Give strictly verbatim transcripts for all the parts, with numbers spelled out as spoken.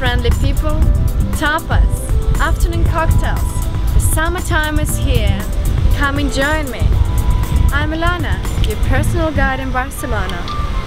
friendly people, tapas, afternoon cocktails. The summertime is here. Come and join me. I'm Ilana, your personal guide in Barcelona.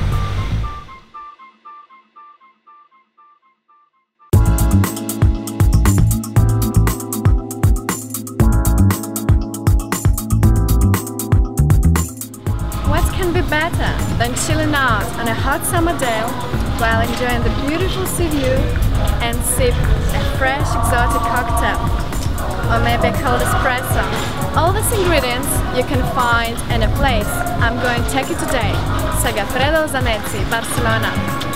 What can be better than chilling out on a hot summer day while enjoying the beautiful sea view and sip a fresh exotic cocktail, or maybe a cold espresso. All these ingredients you can find in a place I'm going to take you today, Segafredo Zanetti, Barcelona.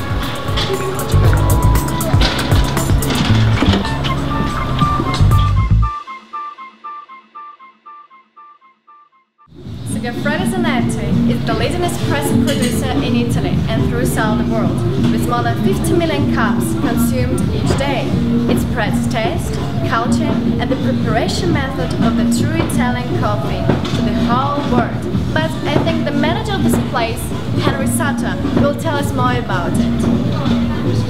Segafredo Zanetti is the leading espresso producer in Italy and throughout the world, with more than fifty million cups consumed each day. It spreads taste, culture and the preparation method of the true Italian coffee to the whole world. But I think the manager of this place, Henry Sutter, will tell us more about it.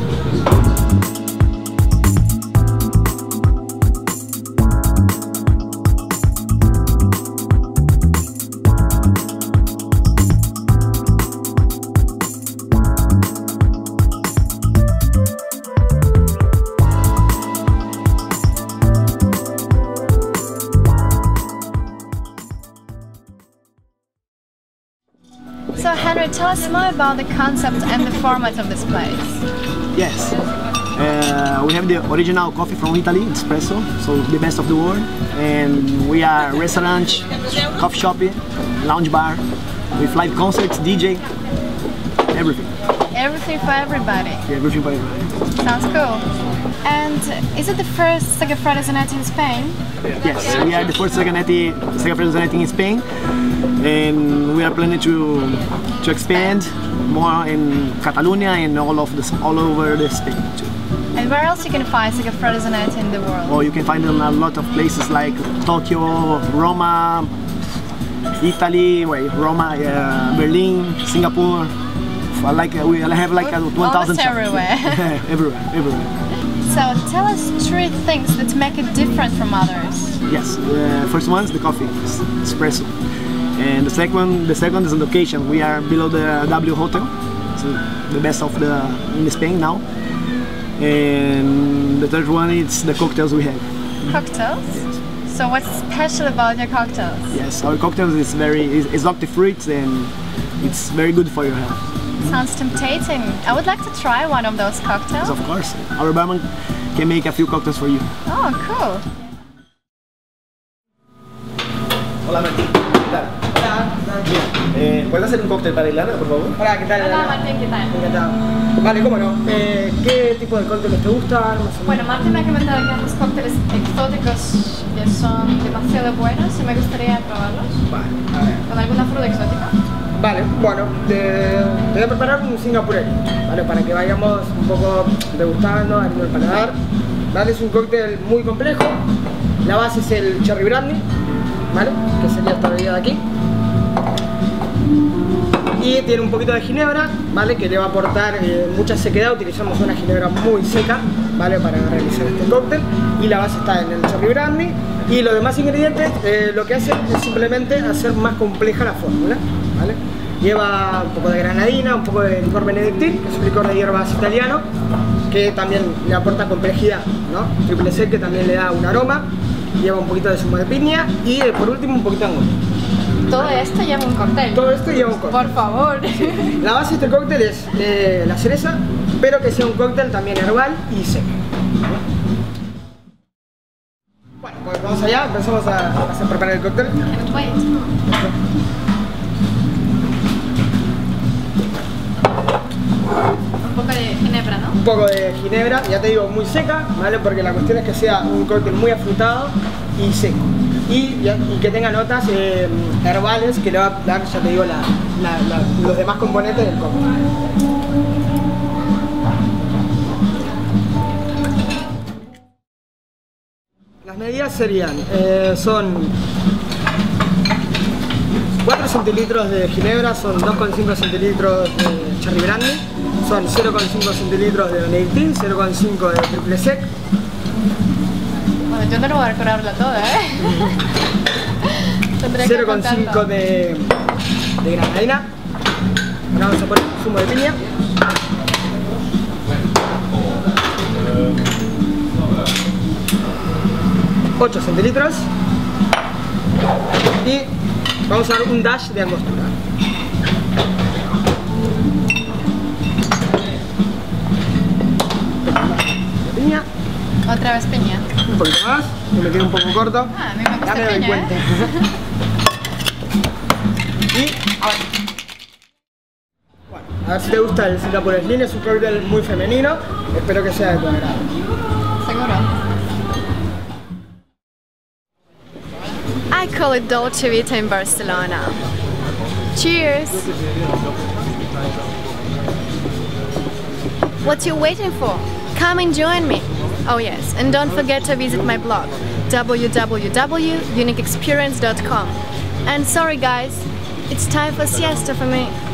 So Henry, tell us more about the concept and the format of this place. Yes, uh, we have the original coffee from Italy, espresso, so the best of the world. And we are a restaurant, coffee shop, lounge bar, with live concerts, D J, everything. Everything for everybody. Yeah, everything for everybody. Sounds cool. And is it the first Segafredo Zanetti in Spain? Yes, we are the first Zanetti, Segafredo Zanetti in Spain, and we are planning to to expand more in Catalonia and all of this, all over the Spain too. And where else you can find Segafredo Zanetti in the world? Oh, you can find them in a lot of places like Tokyo, Roma, Italy, wait, Roma, uh, Berlin, Singapore. Like uh, we have like uh, one thousand shops. Everywhere. everywhere, everywhere. So tell us three things that make it different from others. Yes, the first one is the coffee, it's espresso, and the second, the second is the location. We are below the W Hotel, so the best of the in Spain now. And the third one is the cocktails we have. Cocktails? Yes. So what's special about your cocktails? Yes, our cocktails is very is exotic fruits and it's very good for your health. Sounds tempting. I would like to try one of those cocktails. Yes, of course, our barman can make a few cocktails for you. Oh, cool. Hola Martín, ¿qué tal? Hola. Eh, ¿Puedes hacer un cóctel para Ilana, por favor? Hola, ¿qué tal? Hola Martín, ¿qué tal? Encantado. Vale, cómo no. Eh, ¿Qué tipo de cócteles te gustan? Bueno, Martín me ha comentado que hay unos cócteles exóticos que son demasiado buenos y me gustaría probarlos. Vale, a ver. ¿Con alguna fruta exótica? Vale, bueno, te, te voy a preparar un singapurero, ¿vale? Para que vayamos un poco degustando, abriendo el paladar. Vale, es un cóctel muy complejo. La base es el cherry brandy, ¿vale? Que sería esta bebida de aquí. Y tiene un poquito de ginebra, ¿vale? Que le va a aportar eh, mucha sequedad. Utilizamos una ginebra muy seca, ¿vale? Para realizar este cóctel. Y la base está en el cherry brandy. Y los demás ingredientes eh, lo que hacen es simplemente hacer más compleja la fórmula, ¿vale? Lleva un poco de granadina, un poco de licor benedictín, que es un licor de hierbas italiano, que también le aporta complejidad, ¿no? Triple sec, que también le da un aroma. Lleva un poquito de zumo de piña y eh, por último un poquito de angostura. Todo esto lleva un cóctel. Todo esto lleva un cóctel. Por favor. Sí. La base de este cóctel es eh, la cereza, pero que sea un cóctel también herbal y seco. Bueno, pues vamos allá, empezamos a, a hacer preparar el cóctel. Can't wait. Un poco de ginebra, ¿no? Un poco de ginebra, ya te digo, muy seca, ¿vale? Porque la cuestión es que sea un cóctel muy afrutado y seco. Y, y que tenga notas eh, herbales que le va a dar, ya te digo, la, la, la, los demás componentes del cóctel. Las medidas serían, eh, son cuatro centilitros de ginebra, son dos coma cinco centilitros de cherry brandy, Son cero coma cinco centilitros de Benedictín, cero coma cinco de triple sec. Bueno, yo no lo voy a decorarla toda, ¿eh? cero coma cinco de, de granadina. Ahora vamos a poner zumo de piña. ocho centilitros. Y vamos a dar un dash de angostura. Piña. Otra vez piña. Un poquito más, que me quede un poco corto. Ah, a mí me gusta ya me doy piña, cuenta. ¿eh? Y ahora. Bueno, a ver si te gusta el Singapore Slim, es un cóctel muy femenino. Espero que sea de tu agrado. Seguro. I call it Dolce Vita in Barcelona. Cheers! What you waiting for? Come and join me! Oh yes, and don't forget to visit my blog w w w dot unique experience dot com. And sorry guys, it's time for siesta for me.